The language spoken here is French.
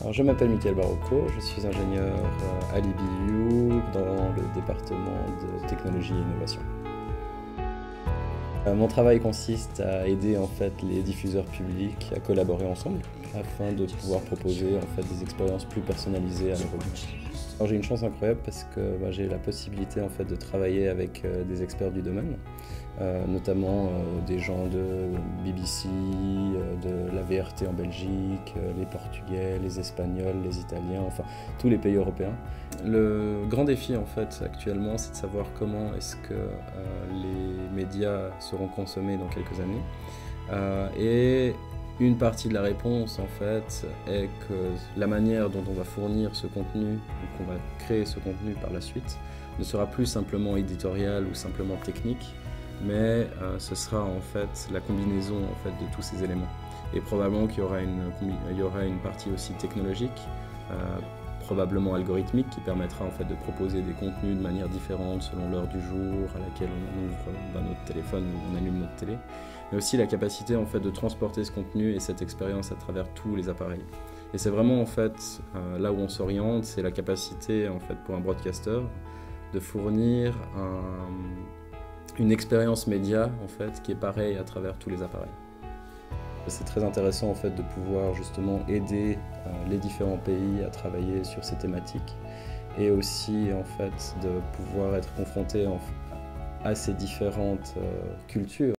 Alors, je m'appelle Mickaël Barocco, je suis ingénieur à l'IBU dans le département de technologie et innovation. Mon travail consiste à aider en fait les diffuseurs publics à collaborer ensemble afin de pouvoir proposer en fait des expériences plus personnalisées à leur audience. J'ai une chance incroyable parce que j'ai la possibilité en fait de travailler avec des experts du domaine, notamment des gens de BBC, de la VRT en Belgique, les Portugais, les Espagnols, les Italiens, enfin tous les pays européens. Le grand défi en fait actuellement, c'est de savoir comment est-ce que les médias seront consommés dans quelques années. Et une partie de la réponse en fait est que la manière dont on va fournir ce contenu, ou qu'on va créer ce contenu par la suite, ne sera plus simplement éditorial ou simplement technique, mais ce sera en fait la combinaison en fait de tous ces éléments. Et probablement qu'il y aura une partie aussi technologique, probablement algorithmique, qui permettra en fait de proposer des contenus de manière différente selon l'heure du jour à laquelle on ouvre notre téléphone ou on allume notre télé, mais aussi la capacité en fait de transporter ce contenu et cette expérience à travers tous les appareils. Et c'est vraiment en fait là où on s'oriente, c'est la capacité en fait pour un broadcaster de fournir une expérience média en fait qui est pareille à travers tous les appareils. C'est très intéressant en fait de pouvoir justement aider les différents pays à travailler sur ces thématiques et aussi en fait de pouvoir être confronté à ces différentes cultures.